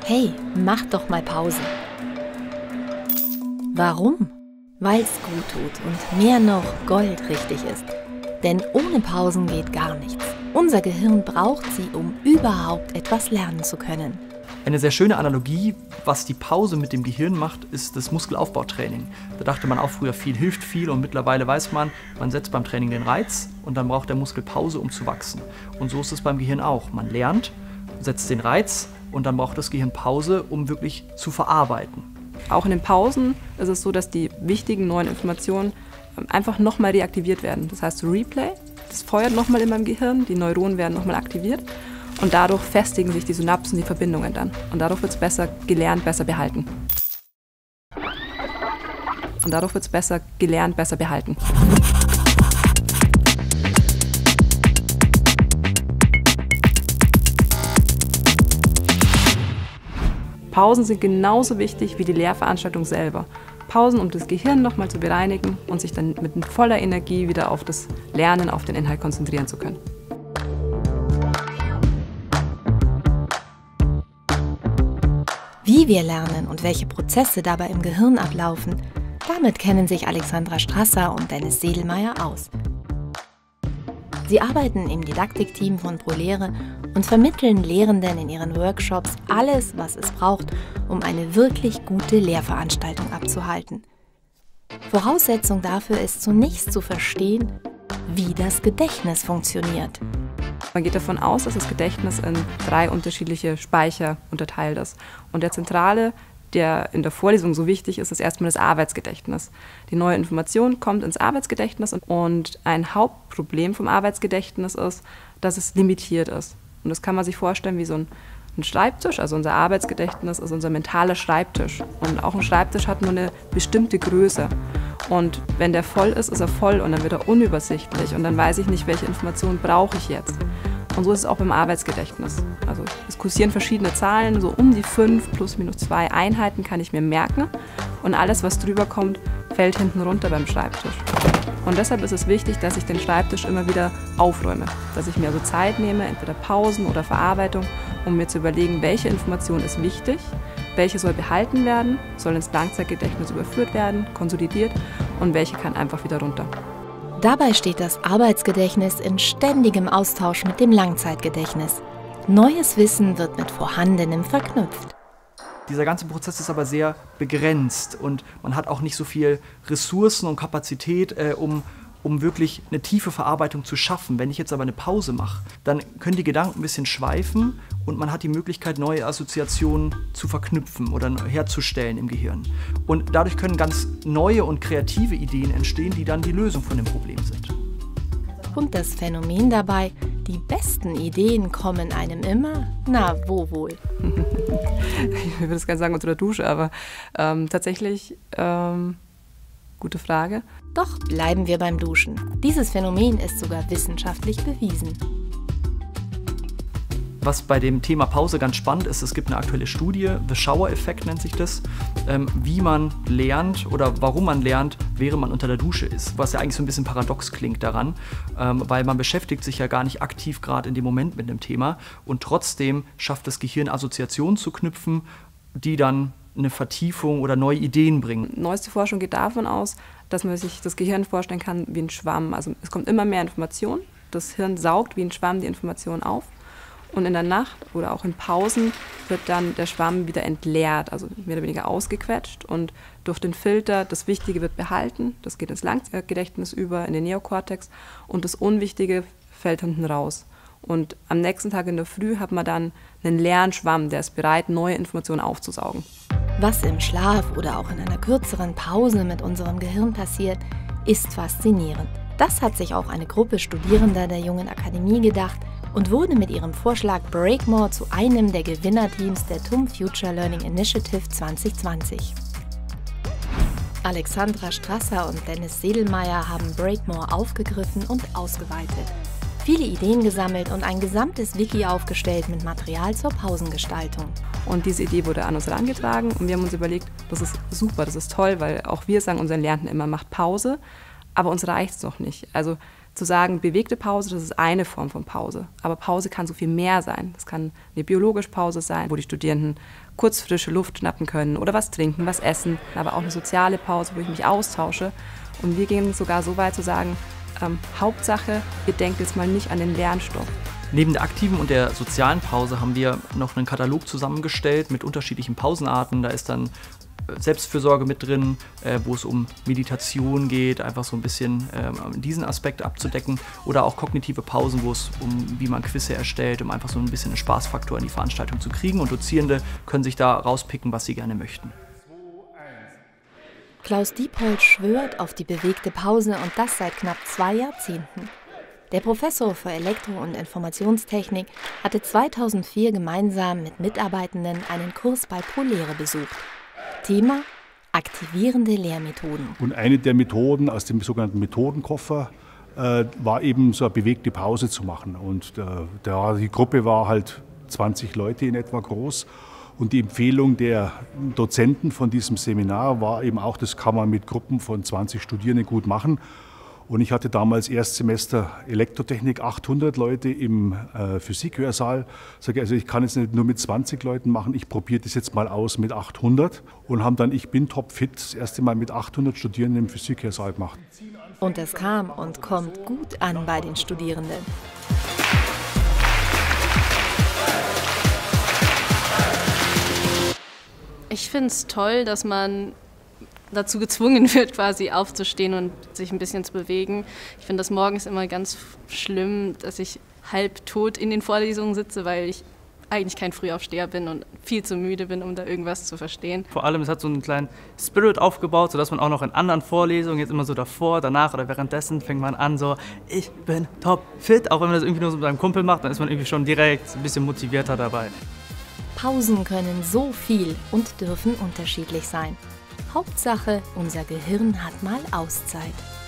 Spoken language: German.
Hey, mach doch mal Pause. Warum? Weil es gut tut und mehr noch goldrichtig ist. Denn ohne Pausen geht gar nichts. Unser Gehirn braucht sie, um überhaupt etwas lernen zu können. Eine sehr schöne Analogie, was die Pause mit dem Gehirn macht, ist das Muskelaufbautraining. Da dachte man auch früher, viel hilft viel, und mittlerweile weiß man setzt beim Training den Reiz und dann braucht der Muskel Pause, um zu wachsen. Und so ist es beim Gehirn auch. Man lernt, setzt den Reiz und dann braucht das Gehirn Pause, um wirklich zu verarbeiten. Auch in den Pausen ist es so, dass die wichtigen neuen Informationen einfach nochmal reaktiviert werden. Das heißt Replay, das feuert nochmal in meinem Gehirn, die Neuronen werden nochmal aktiviert und dadurch festigen sich die Synapsen, die Verbindungen dann. Und dadurch wird es besser gelernt, besser behalten. Pausen sind genauso wichtig wie die Lehrveranstaltung selber. Pausen, um das Gehirn nochmal zu bereinigen und sich dann mit voller Energie wieder auf das Lernen, auf den Inhalt konzentrieren zu können. Wie wir lernen und welche Prozesse dabei im Gehirn ablaufen, damit kennen sich Alexandra Strasser und Dennis Sedelmeier aus. Sie arbeiten im Didaktikteam von ProLehre und vermitteln Lehrenden in ihren Workshops alles, was es braucht, um eine wirklich gute Lehrveranstaltung abzuhalten. Voraussetzung dafür ist zunächst zu verstehen, wie das Gedächtnis funktioniert. Man geht davon aus, dass das Gedächtnis in 3 unterschiedliche Speicher unterteilt ist. Und der zentrale, der in der Vorlesung so wichtig ist, ist erstmal das Arbeitsgedächtnis. Die neue Information kommt ins Arbeitsgedächtnis und ein Hauptproblem vom Arbeitsgedächtnis ist, dass es limitiert ist. Und das kann man sich vorstellen wie so ein Schreibtisch. Also unser Arbeitsgedächtnis ist unser mentaler Schreibtisch. Und auch ein Schreibtisch hat nur eine bestimmte Größe. Und wenn der voll ist, ist er voll und dann wird er unübersichtlich. Und dann weiß ich nicht, welche Informationen brauche ich jetzt. Und so ist es auch beim Arbeitsgedächtnis. Also es kursieren verschiedene Zahlen, so um die 5 plus minus 2 Einheiten kann ich mir merken. Und alles, was drüber kommt, fällt hinten runter beim Schreibtisch. Und deshalb ist es wichtig, dass ich den Schreibtisch immer wieder aufräume. Dass ich mir also Zeit nehme, entweder Pausen oder Verarbeitung, um mir zu überlegen, welche Information ist wichtig, welche soll behalten werden, soll ins Langzeitgedächtnis überführt werden, konsolidiert und welche kann einfach wieder runter. Dabei steht das Arbeitsgedächtnis in ständigem Austausch mit dem Langzeitgedächtnis. Neues Wissen wird mit Vorhandenem verknüpft. Dieser ganze Prozess ist aber sehr begrenzt und man hat auch nicht so viel Ressourcen und Kapazität, um wirklich eine tiefe Verarbeitung zu schaffen. Wenn ich jetzt aber eine Pause mache, dann können die Gedanken ein bisschen schweifen und man hat die Möglichkeit, neue Assoziationen zu verknüpfen oder herzustellen im Gehirn. Und dadurch können ganz neue und kreative Ideen entstehen, die dann die Lösung von dem Problem sind. Und das Phänomen dabei, die besten Ideen kommen einem immer, na, wo wohl? Ich würde es gerne sagen unter der Dusche, aber tatsächlich, gute Frage. Doch bleiben wir beim Duschen. Dieses Phänomen ist sogar wissenschaftlich bewiesen. Was bei dem Thema Pause ganz spannend ist, es gibt eine aktuelle Studie, The Shower-Effekt nennt sich das, wie man lernt oder warum man lernt, während man unter der Dusche ist. Was ja eigentlich so ein bisschen paradox klingt daran, weil man beschäftigt sich ja gar nicht aktiv gerade in dem Moment mit dem Thema und trotzdem schafft das Gehirn Assoziationen zu knüpfen, die dann eine Vertiefung oder neue Ideen bringen. Neueste Forschung geht davon aus, dass man sich das Gehirn vorstellen kann wie ein Schwamm. Also es kommt immer mehr Information, das Hirn saugt wie ein Schwamm die Information auf. Und in der Nacht oder auch in Pausen wird dann der Schwamm wieder entleert, also mehr oder weniger ausgequetscht. Und durch den Filter, das Wichtige wird behalten, das geht ins Langzeitgedächtnis über, in den Neokortex. Und das Unwichtige fällt hinten raus. Und am nächsten Tag in der Früh hat man dann einen leeren Schwamm, der ist bereit, neue Informationen aufzusaugen. Was im Schlaf oder auch in einer kürzeren Pause mit unserem Gehirn passiert, ist faszinierend. Das hat sich auch eine Gruppe Studierender der Jungen Akademie gedacht und wurde mit ihrem Vorschlag Breakmore zu einem der Gewinnerteams der TUM Future Learning Initiative 2020. Alexandra Strasser und Dennis Sedelmeier haben Breakmore aufgegriffen und ausgeweitet, viele Ideen gesammelt und ein gesamtes Wiki aufgestellt mit Material zur Pausengestaltung. Und diese Idee wurde an uns herangetragen und wir haben uns überlegt, das ist super, das ist toll, weil auch wir sagen unseren Lernenden immer, macht Pause, aber uns reicht es noch nicht. Also zu sagen, bewegte Pause, das ist eine Form von Pause. Aber Pause kann so viel mehr sein. Das kann eine biologische Pause sein, wo die Studierenden kurz frische Luft schnappen können oder was trinken, was essen. Aber auch eine soziale Pause, wo ich mich austausche. Und wir gehen sogar so weit zu sagen, Hauptsache, ihr denkt jetzt mal nicht an den Lernstoff. Neben der aktiven und der sozialen Pause haben wir noch einen Katalog zusammengestellt mit unterschiedlichen Pausenarten. Da ist dann Selbstfürsorge mit drin, wo es um Meditation geht, einfach so ein bisschen diesen Aspekt abzudecken. Oder auch kognitive Pausen, wo es wie man Quizze erstellt, um einfach so ein bisschen einen Spaßfaktor in die Veranstaltung zu kriegen. Und Dozierende können sich da rauspicken, was sie gerne möchten. Klaus Diepold schwört auf die bewegte Pause und das seit knapp 2 Jahrzehnten. Der Professor für Elektro- und Informationstechnik hatte 2004 gemeinsam mit Mitarbeitenden einen Kurs bei Polere besucht. Thema: aktivierende Lehrmethoden. Und eine der Methoden aus dem sogenannten Methodenkoffer war eben so eine bewegte Pause zu machen. Und die Gruppe war halt 20 Leute in etwa groß. Und die Empfehlung der Dozenten von diesem Seminar war eben auch, das kann man mit Gruppen von 20 Studierenden gut machen. Und ich hatte damals Erstsemester Elektrotechnik, 800 Leute im Physikhörsaal. Sage also, ich kann es nicht nur mit 20 Leuten machen, ich probiere das jetzt mal aus mit 800. Und haben dann Ich bin topfit das erste Mal mit 800 Studierenden im Physikhörsaal gemacht. Und es kam und kommt gut an bei den Studierenden. Ich finde es toll, dass man dazu gezwungen wird, quasi aufzustehen und sich ein bisschen zu bewegen. Ich finde das morgens immer ganz schlimm, dass ich halb tot in den Vorlesungen sitze, weil ich eigentlich kein Frühaufsteher bin und viel zu müde bin, um da irgendwas zu verstehen. Vor allem, es hat so einen kleinen Spirit aufgebaut, sodass man auch noch in anderen Vorlesungen, jetzt immer so davor, danach oder währenddessen, fängt man an so, ich bin topfit. Auch wenn man das irgendwie nur so mit seinem Kumpel macht, dann ist man irgendwie schon direkt ein bisschen motivierter dabei. Pausen können so viel und dürfen unterschiedlich sein. Hauptsache, unser Gehirn hat mal Auszeit.